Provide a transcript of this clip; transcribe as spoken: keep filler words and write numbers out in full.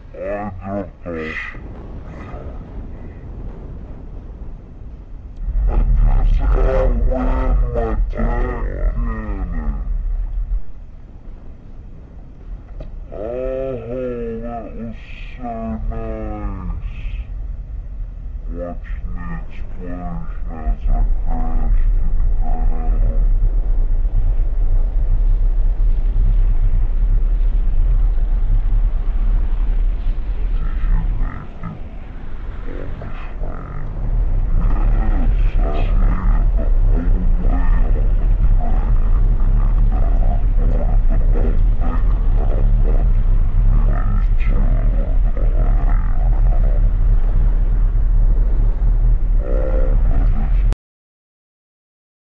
I just don't. Just gotta win my time. Oh, that was so nice. Watching the explosion as it